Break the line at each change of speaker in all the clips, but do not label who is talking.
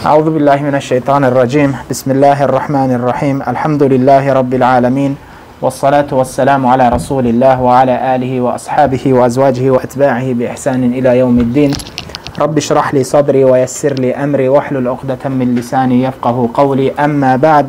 Euzu billahi mineşşeytanirracim. Bismillahirrahmanirrahim. Elhamdülillahi rabbil alamin. Vessalatu vesselamu ala Resulillah ve ala alihi ve ashabihi ve azvacihi ve etba'ihi bi ihsanin ila yevmiddin. Rabbi şrah li sadri ve yessir li emri ve hlul uqdeten min lisani yefqahu qavli. Amma ba'd.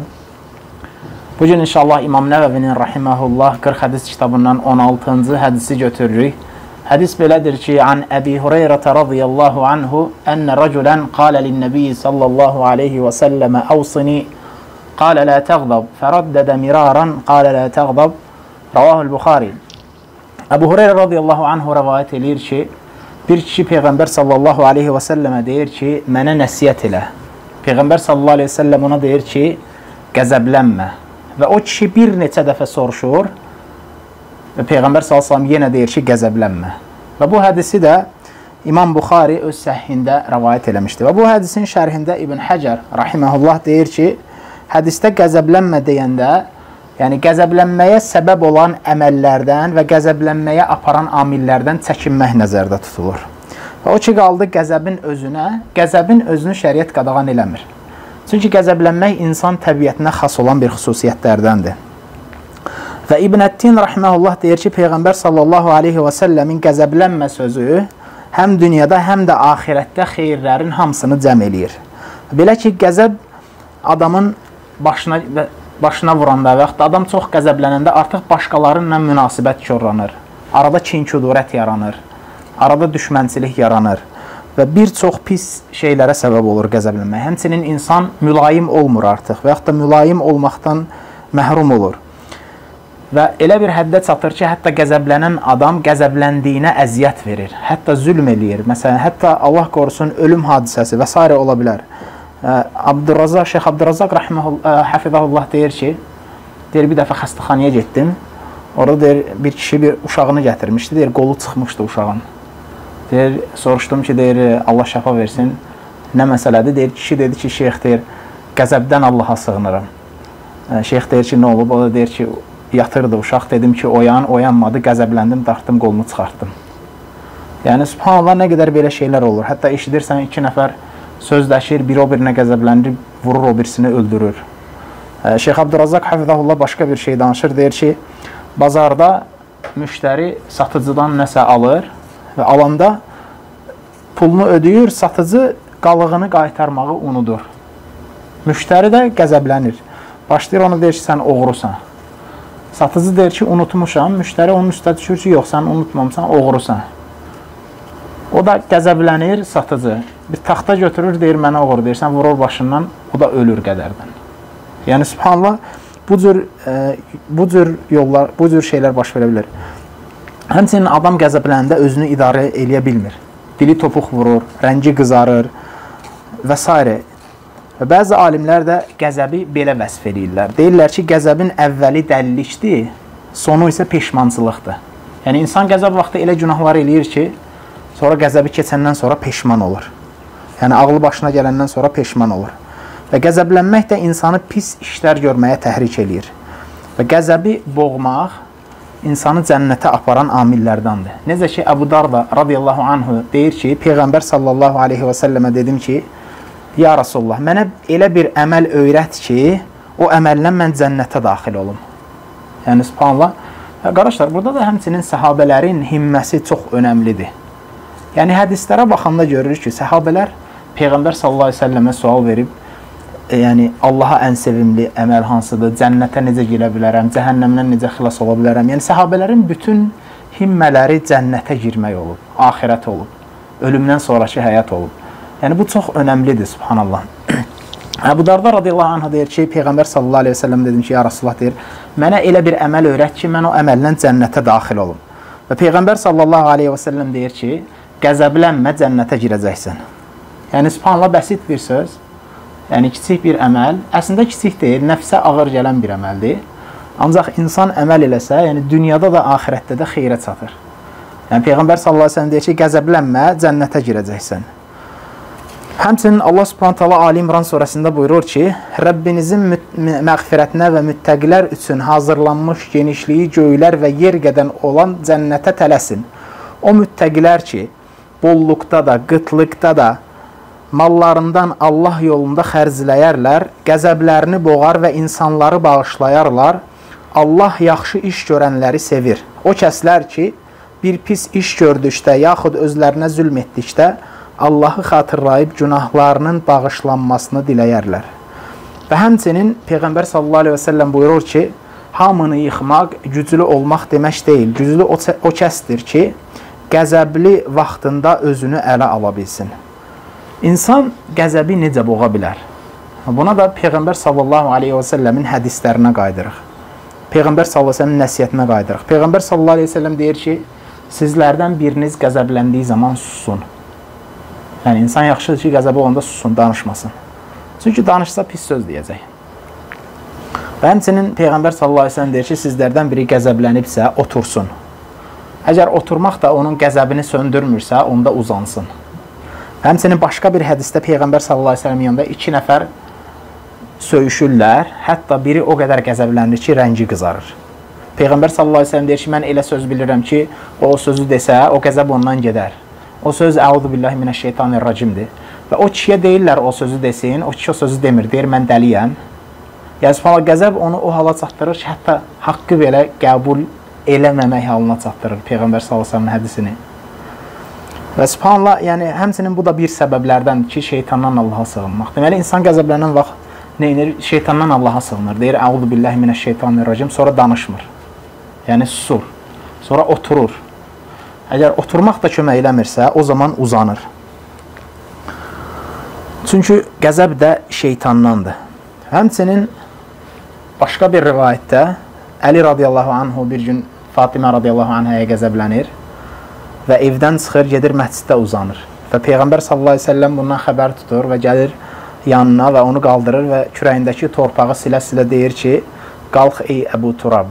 Bugün inşallah İmam Nəvəvinin rahimehullah 40 hədis kitabından 16-cı hədisi götürürük. Hadis belədir ki, an Əbi Hüreyrə radiyallahu anhu enne raculan qala lin-nabiy sallallahu alayhi ve sellem awsini qala la taghdab faraddada miraran qala la taghdab ravahu'l Buxari. Əbu Hüreyrə radiyallahu anhu rivayet edir ki, bir kişi Peyğəmbər sallallahu alayhi ve sellemə deyir ki, mənə nəsihət elə. Peyğəmbər sallallahu alayhi ve sellem ona deyir ki, qəzəblənmə. Və o kişi bir neçə dəfə soruşur və Peyğəmbər s.ə.v yenə deyir ki, qəzəblənmə. Və bu hədisi də İmam Buxari öz səhhində rəvayət eləmişdir. Və bu hədisin şərhində İbn Həcər rahiməhullah deyir ki, hədisdə qəzəblənmə deyəndə, yəni qəzəblənməyə səbəb olan əməllərdən və qəzəblənməyə aparan amillərdən çəkinmək nəzərdə tutulur. Və o ki, qaldı qəzəbin özünü şəriət qadağan eləmir. Çünki qəzəblənmək insan təbiətinə xas olan bir xüsusiyyətlərdəndir. Və İbn Əttin rahiməhullah deyir ki, Peyğəmbər sallallahu aleyhi və səlləmin qəzəblənmə sözü həm dünyada, həm də axirətdə xeyirlərin hamısını cəm eləyir. Belə ki, qəzəb adamın başına vuranda və yaxud da adam çox qəzəblənəndə artıq başqalarınla münasibət korlanır. Arada kin-kudurət yaranır, arada düşmənçilik yaranır və bir çox pis şeylərə səbəb olur qəzəblənmək. Həmçinin insan mülayim olmur artıq və yaxud da mülayim olmaqdan məhrum olur. Və elə bir həddə çatır ki, hətta qəzəblənən adam qəzəbləndiyinə əziyyət verir, hətta zülm eləyir. Məsələn, hətta Allah qorusun ölüm hadisəsi və s. ola bilər. Şeyx Abdurrazzaq hafizahullah deyir ki, bir dəfə xəstəxanaya getdim. Orada deyir, bir kişi bir uşağını gətirmişdi, deyir, qolu çıxmışdı uşağın. Deyir, soruşdum ki, deyir, Allah şəfa versin, nə məsələdir? Deyir, kişi dedi ki, şeyx deyir, qəzəbdən Allaha sığınırım. Şeyx deyir ki, nə olub? O da deyir ki, yatırdı uşaq, dedim ki, oyanmadı, qəzəbləndim, dartdım, qolunu çıxartdım. Yəni, subhanallah, nə qədər belə şeylər olur. Hətta eşidirsən, iki nəfər sözləşir, biri o birinə qəzəblənir, vurur, o birisini öldürür. Şeyx Abdurrazzaq hafizahullah başqa bir şey danışır, deyir ki, bazarda müştəri satıcıdan nəsə alır və alanda pulunu ödəyir, satıcı qalığını qaytarmağı unudur. Müştəri də qəzəblənir. Başlayır, onu deyir ki, sən oğrusan. Satıcı deyir ki, unutmuşam, müştəri onun üstə düşür ki, yox, sən unutmamısan, oğrusan. O da qəzəblənir, satıcı. Bir taxta götürür, deyir, mənə oğru, deyir, sən vurur başından, o da ölür qədərdən. Yəni, subhanallah, bu cür şeylər baş verə bilir. Həmçinin adam qəzəbləndə özünü idarə eləyə bilmir. Dili topuq vurur, rəngi qızarır və s. Və bəzi alimlər də qəzəbi belə vəsf edirlər. Deyirlər ki, qəzəbin əvvəli dəllikdir, sonu isə peşmançılıqdır. Yəni, insan qəzəb vaxtı elə günahlar eləyir ki, sonra qəzəbi keçəndən sonra peşman olur. Yəni, ağlı başına gələndən sonra peşman olur. Və qəzəblənmək də insanı pis işlər görməyə təhrik eləyir. Və qəzəbi boğmaq insanı cənnətə aparan amillərdəndir. Necə ki, Əbu Darda radiyallahu anhu deyir ki, Peyğəmbər sallallahu aleyhi və səlləmə dedim ki, ya Rasulullah, mənə elə bir əməl öyrət ki, o əməllə mən cənnətə daxil olum. Yəni, subhanallah, qardaşlar, burada da həmçinin səhabələrin himməsi çox önəmlidir. Yəni, hədislərə baxanda görürük ki, səhabələr Peyğəmbər sallallahu aleyhi ve səlləmə sual verib, yəni, Allaha ən sevimli əməl hansıdır, cənnətə necə girə bilərəm, cəhənnəmdən necə xilas ola bilərəm. Yəni, səhabələrin bütün himmələri cənnətə girmək olub, axirət olub, ölümdən sonraki həyat olub. Yəni, bu çox önəmlidir, subhanallah. Əbu Darda radiyallahu anh deyir ki, Peyğəmbər sallallahu aleyhi ve sellem dedim ki, ya Rasulullah deyir, mənə elə bir əməl öyrət ki, mən o əməllə cənnətə daxil olum. Və Peyğəmbər sallallahu aleyhi ve sellem deyir ki, qəzəblənmə, cənnətə girəcəksən. Yəni, subhanallah, bəsit bir söz, yəni kiçik bir əməl, əslində kiçik deyil, nəfsə ağır gələn bir əməldir. Ancaq insan əməl eləsə, yəni dünyada da, axirətdə də xeyrə çatır. Yəni, Peyğəmbər sallallahu aleyhi ve sellem deyir ki, qəzəblənmə, cənnətə girəcəksən. Həmçinin Allah subhanət hala Ali İmran surəsində buyurur ki, Rəbbinizin məğfirətinə və müttəqilər üçün hazırlanmış genişliyi göylər və yer qədən olan cənnətə tələsin. O müttəqilər ki, bolluqda da, qıtlıqda da mallarından Allah yolunda xərcləyərlər, qəzəblərini boğar və insanları bağışlayarlar. Allah yaxşı iş görənləri sevir. O kəslər ki, bir pis iş gördükdə, yaxud özlərinə zülm etdikdə, Allahı xatırlayıb günahlarının bağışlanmasını diləyərlər. Və həmçinin Peyğəmbər sallallahu aleyhi və səlləm buyurur ki, hamını yıxmaq, güclü olmaq demək deyil. Güclü o kəsdir ki, qəzəbli vaxtında özünü ələ ala bilsin. İnsan qəzəbi necə boğa bilər? Buna da Peyğəmbər sallallahu aleyhi və səlləmin hədislərinə qaydırıq. Peyğəmbər sallallahu aleyhi və səlləmin nəsiyyətinə qaydırıq. Peyğəmbər sallallahu aleyhi və səlləm deyir ki, sizlərdən biriniz qəzəbləndiyi zaman sussun. Yəni, insan yaxşıdır ki, qəzəbi olanda sussun, danışmasın. Çünki danışsa pis söz deyəcək. Və həmçinin Peyğəmbər sallallahu aleyhi ve sellem deyir ki, sizlərdən biri qəzəblənibsə, otursun. Əgər oturmaq da onun qəzəbini söndürmürsə, onda uzansın. Həmçinin başqa bir hədisdə Peyğəmbər sallallahu aleyhi ve sellem yanında 2 nəfər söyüşürlər. Hətta biri o qədər qəzəblənir ki, rəngi qızarır. Peyğəmbər sallallahu aleyhi ve sellem deyir ki, mən elə söz bilirəm ki, o sözü desə, o qəzəb ondan gedər. O söz Əuzu billahi minəşşeytanirracimdir. Və o kişiyə deyirlər o sözü desin, o kişi o sözü demir, deyir mən dəliyəm. Yəni, subhanallah, qəzəb onu o hala çatdırır ki, hətta haqqı belə qəbul eləməmək halına çatdırır Peyğəmbər sallallahu əleyhi və səlləmin hədisini. Və subhanallah, yəni həmçinin bu da bir səbəblərdəndir ki, şeytandan Allaha sığınmaq. Deməli, insan qəzəblənən vaxt nə edir? Şeytandan Allaha sığınır. Deyir, Əuzu billahi minəşşeytanirracim, sonra danışmır. Yəni susur. Sonra oturur. Əgər oturmaq da kömək eləmirsə, o zaman uzanır. Çünki qəzəb də şeytandandır. Həmçinin başqa bir rivayətdə Əli radiyallahu anhu bir gün Fatimə radiyallahu anhaya qəzəblənir və evdən çıxır, gedir məsciddə uzanır. Və Peyğəmbər sallallahu aleyhi ve sellem bundan xəbər tutur və gəlir yanına və onu qaldırır və kürəyindəki torpağı silə-silə deyir ki, qalx ey Əbu Turab.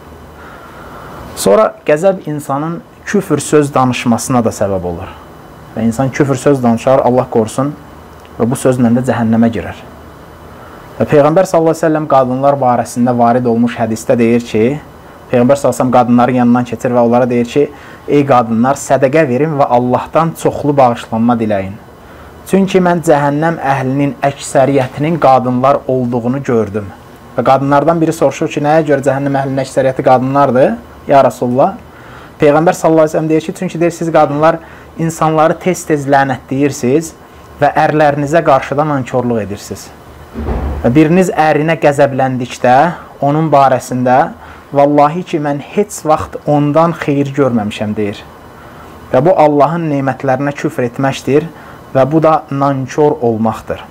Sonra qəzəb insanın küfür söz danışmasına da səbəb olur. Və insan küfür söz danışar, Allah qorusun və bu sözlə də cəhənnəmə girer. Və Peyğəmbər sallallahu əleyhi və səlləm qadınlar barəsində varid olmuş hədisdə deyir ki, Peyğəmbər sallallahu əleyhi və səlləm qadınların yanından keçir və onlara deyir ki, ey qadınlar, sədəqə verin və Allahdan çoxlu bağışlanma diləyin. Çünki mən cəhənnəm əhlinin əksəriyyətinin qadınlar olduğunu gördüm. Və qadınlardan biri soruşur ki, nəyə görə cəhənnəm əhlinin əksəriyyəti qadınlardır? Ya Rasulullah. Peyğəmbər sallallahu əleyhi və səlləm deyir ki, çünki deyir, siz qadınlar insanları tez-tez lənətləyirsiniz və ərlərinizə qarşıdan nankorluq edirsiniz. Və biriniz ərinə qəzəbləndikdə, onun barəsində, vallahi ki, mən heç vaxt ondan xeyir görməmişəm, deyir. Və bu, Allahın nemətlərinə küfr etməkdir və bu da nankor olmaqdır.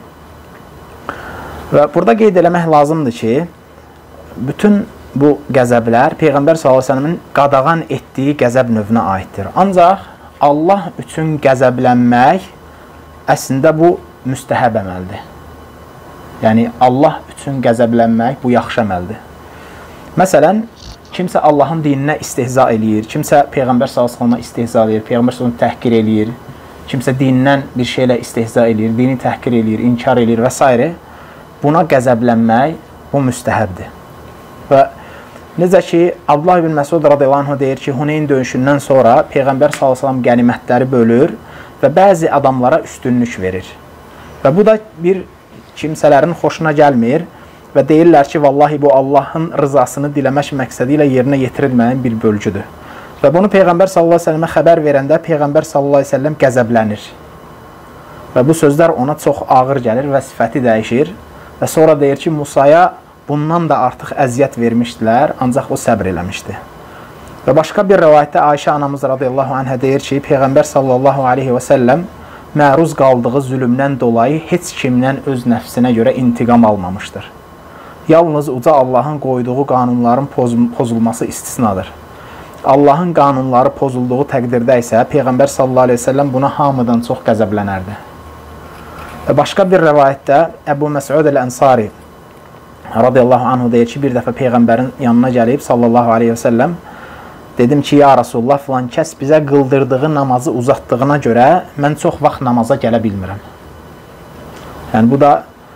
Və burada qeyd eləmək lazımdır ki, bütün bu qəzəblər Peyğəmbər s.ə.v-in qadağan etdiyi qəzəb növünə aiddir. Ancaq Allah üçün qəzəblənmək əslində bu müstəhəb əməldir. Yəni, Allah üçün qəzəblənmək bu yaxşı əməldir. Məsələn, kimsə Allahın dininə istehza eləyir, kimsə Peyğəmbər s.ə.və istehza eləyir, Peyğəmbər s.ə.və təhqir eləyir, kimsə dinindən bir şeylə istehza eləyir, dini təhqir eləyir, inkar eləyir və s. Buna qəzəblənmək bu müstəhəbdir. Və necə ki, Abdullah ibn Məsud radiyallahu anh deyir ki, Huneyn döyüşündən sonra Peyğəmbər s.ə.v qənimətləri bölür və bəzi adamlara üstünlük verir. Və bu da bir kimsələrin xoşuna gəlmir və deyirlər ki, vallahi bu Allahın rızasını diləmək məqsədi ilə yerinə yetirilməyən bir bölgüdür. Və bunu Peyğəmbər s.ə.və xəbər verəndə Peyğəmbər s.ə.v qəzəblənir. Və bu sözlər ona çox ağır gəlir və sifəti dəyişir və sonra deyir ki, Musaya bundan da artıq əziyyət vermişdilər, ancaq o səbr eləmişdi. Və başqa bir rivayətdə Ayşə anamız radiyallahu anhə deyir ki, Peyğəmbər sallallahu aleyhi və səlləm məruz qaldığı zülümdən dolayı heç kimdən öz nəfsinə görə intiqam almamışdır. Yalnız uca Allahın qoyduğu qanunların pozulması istisnadır. Allahın qanunları pozulduğu təqdirdə isə Peyğəmbər sallallahu aleyhi və səlləm buna hamıdan çox qəzəblənərdi. Və başqa bir rivayətdə Əbu Məsud el-Ənsari radiyallahu anhu deyir ki, bir dəfə Peyğəmbərin yanına gəlib sallallahu aleyhi və səlləm dedim ki, ya Rasulullah, filan kəs bizə qıldırdığı namazı uzatdığına görə mən çox vaxt namaza gələ bilmirəm. Yəni, bu da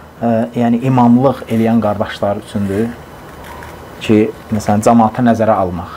imamlıq eləyən qardaşlar üçündür ki, məsələn, cəmaatı nəzərə almaq.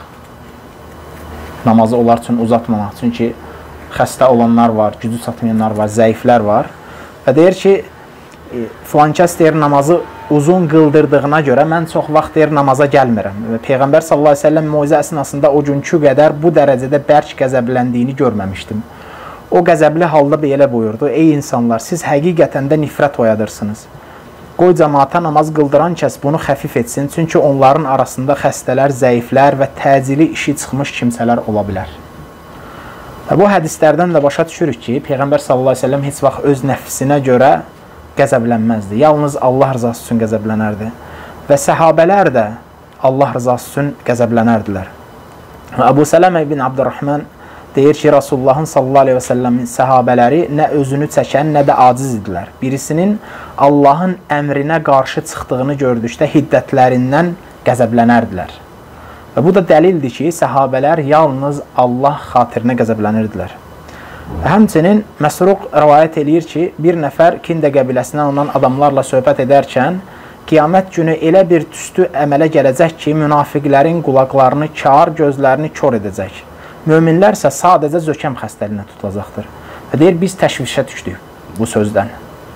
Namazı onlar üçün uzatmamaq. Çünki xəstə olanlar var, gücü çatmayanlar var, zəiflər var. Və deyir ki, filankəs deyir namazı uzun qıldırdığına görə mən çox vaxt deyir namaza gəlmirəm. Peyğəmbər sallallahu əleyhi və səlləm moizə əsnasında o günkü qədər bu dərəcədə bərk qəzəbləndiyini görməmişdim. O qəzəbli halda belə buyurdu: ey insanlar, siz həqiqətən də nifrət oyadırsınız. Qoy cəmaata namaz qıldıran kəs bunu xəfif etsin, çünki onların arasında xəstələr, zəiflər və təcili işi çıxmış kimsələr ola bilər. Və bu hədislərdən də başa düşürük ki, Peyğəmbər sallallahu əleyhi və səlləm heç vaxt öz nəfsinə görə qəzəblənməzdi. Yalnız Allah rızası üçün qəzəblənərdi. Və səhabələr də Allah rızası üçün qəzəblənərdilər. Əbu Sələmə ibn Abdurrahman deyir ki, Rasulullahın sallallahu aleyhi və səlləmin səhabələri nə özünü çəkən, nə də aciz idilər. Birisinin Allahın əmrinə qarşı çıxdığını gördükdə hiddətlərindən qəzəblənərdilər. Və bu da dəlildir ki, səhabələr yalnız Allah xatirinə qəzəblənirdilər. Həmçinin Məsruq rivayət eləyir ki, bir nəfər Kində qəbiləsindən olan adamlarla söhbət edərkən qiyamət günü elə bir tüstü əmələ gələcək ki, münafiqlərin qulaqlarını kar, gözlərini kör edəcək. Möminlər isə sadəcə zökəm xəstəliyinə tutulacaqdır. Və deyir, biz təşvişə düşdük bu sözdən.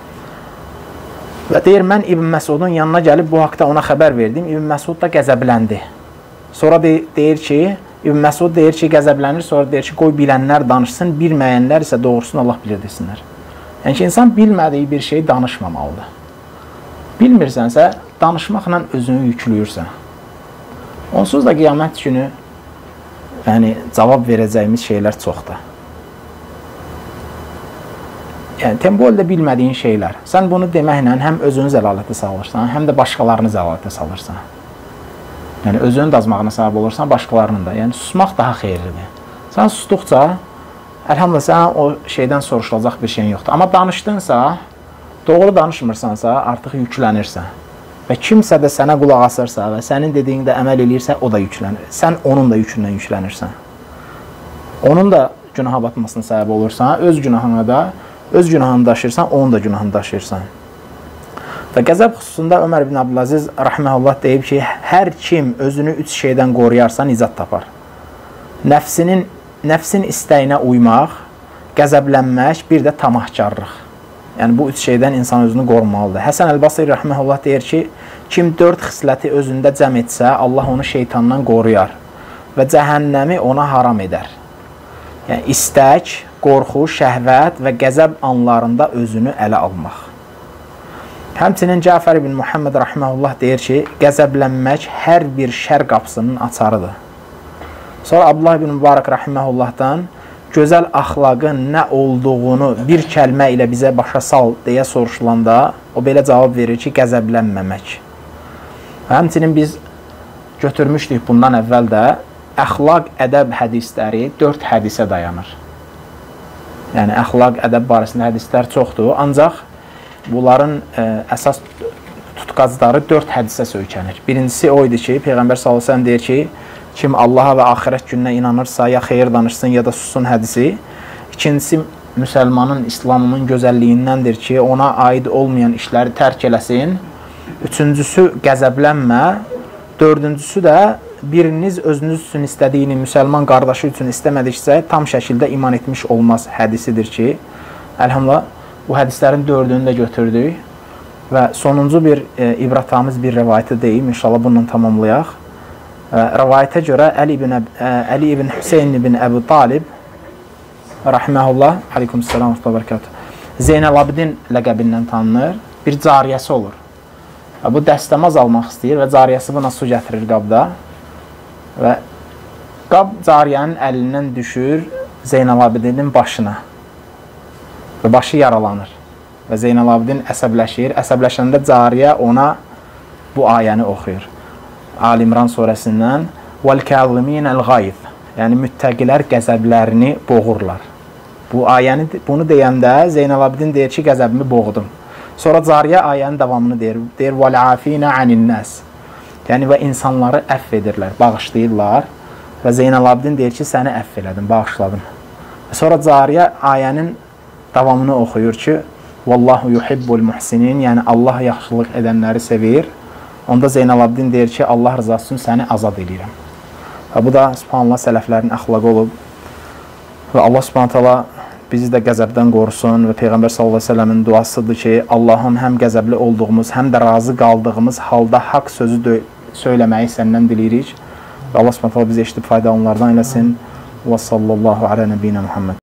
Və deyir, mən İbn Məsudun yanına gəlib bu haqda ona xəbər verdim. İbn Məsud da qəzəbləndi. Sonra deyir ki, İbn Məsud deyir ki, qəzəblənir, sonra deyir ki, qoy bilənlər danışsın, bilməyənlər isə doğrusunu Allah bilir desinlər. Yəni ki, insan bilmədiyi bir şeyi danışmamalıdır. Bilmirsənsə, danışmaqla özünü yüklüyürsən. Onsuz da qiyamət günü cavab verəcəyimiz şeylər çoxdur. Yəni, temboldə bilmədiyin şeylər. Sən bunu deməklə həm özünü zəlalətə salırsan, həm də başqalarını zəlalətə salırsan. Yəni, özünün dazmağına səbəb olursan, başqalarının da. Yəni, susmaq daha xeyirlidir. Sən susduqca, əlhamdülillah, sən o şeydən soruşulacaq bir şeyin yoxdur. Amma danışdınsa, doğru danışmırsansa, artıq yüklənirsən. Və kimsə də sənə qulaq asırsa və sənin dediyində əməl eləyirsə, o da yüklənir. Sən onun da yükündən yüklənirsən. Onun da günaha batmasına səbəb olursan, öz günahını daşıyırsan, onun da günahını daşıyırsan. Və qəzəb xüsusunda Ömər ibn Abdülaziz rahmehullah deyib ki, hər kim özünü 3 şeydən qoruyarsa nicat tapar. Nəfsin istəyinə uymaq, qəzəblənmək, bir də tamahkarlıq. Yəni, bu 3 şeydən insan özünü qorumalıdır. Həsən Əl-Basri rahmehullah deyir ki, kim 4 xisləti özündə cəm etsə, Allah onu şeytandan qoruyar və cəhənnəmi ona haram edər. Yəni, istək, qorxu, şəhvət və qəzəb anlarında özünü ələ almaq. Həmçinin Cəfər ibn Muhammed rahmehullah deyir ki, qəzəblənmək hər bir şər qapısının açarıdır. Sonra Abdullah ibn Mübarək rahiməhullahdan gözəl axlaqın nə olduğunu bir kəlmə ilə bizə başa sal deyə soruşulanda o belə cavab verir ki, qəzəblənməmək. Həmçinin biz götürmüşdük bundan əvvəl də əxlaq, ədəb hədisləri 4 hədisə dayanır. Yəni, əxlaq, ədəb barəsində hədislər çoxdur, ancaq bunların əsas tutqacları 4 hədisə söykənir. Birincisi o idi ki, Peyğəmbər sallallahu əleyhi və səlləm deyir ki, kim Allaha və axirət gününə inanırsa, ya xeyir danışsın, ya da sussun hədisi. İkincisi, müsəlmanın, İslamının gözəlliyindəndir ki, ona aid olmayan işləri tərk eləsin. Üçüncüsü, qəzəblənmə. Dördüncüsü də, biriniz özünüz üçün istədiyini müsəlman qardaşı üçün istəmədiksə, tam şəkildə iman etmiş olmaz hədisidir ki, əlhamdülillah, bu hədislərin 4-ünü də götürdük və sonuncu bir ibrətamiz bir rəvayəti deyim, inşallah bununla tamamlayaq. Rəvayətə görə Əli ibn Hüseyn ibn Əbu Talib rahiməhullah, aleykumselam və bərəkatuhu, Zeynəl-Abidin ləqəbindən tanınır, bir cariyəsi olur. Bu dəstəmaz almaq istəyir və cariyəsi buna su gətirir qabda və qab cariyənin əlindən düşür Zeynəl-Abidinin başına və başı yaralanır və Zeynəl-Abidin əsəbləşir. Əsəbləşəndə cariyə ona bu ayəni oxuyur. Ali-İmran surəsindən وَالْكَاظِمِينَ-الْغَيْظِ Yəni, müttəqilər qəzəblərini boğurlar. Bunu deyəndə Zeynəl-Abidin deyir ki, qəzəbimi boğdum. Sonra cariyə ayənin davamını deyir. Deyir, وَالْعَافِينَ عَنِ النَّاسِ Yəni, və insanları əfv edirlər, bağışlayırlar və Zeynəl-Abidin deyir ki, səni əfv elədim, bağışladım. Sonra cariyə ayənin davamını oxuyur ki, Vallahu yuhibbul muhsinin Yəni, Allah yaxşılıq edənləri sevir. Onda Zeynəl-Abidin deyir ki, Allah rızası üçün səni azad edirəm. Və bu da, subhanallah, sələflərin əxlaqı olub. Və Allah subhanallah bizi də qəzəbdən qorusun və Peyğəmbər sallallahu əleyhi və səlləmin duasıdır ki, Allahım həm qəzəbli olduğumuz, həm də razı qaldığımız halda haqq sözü söyləməyi səndən diləyirik. Və Allah Subhanahu bizi eşidib faydalananlardan eləsin. Və sallallahu alə nəbiyyinə Muhammed.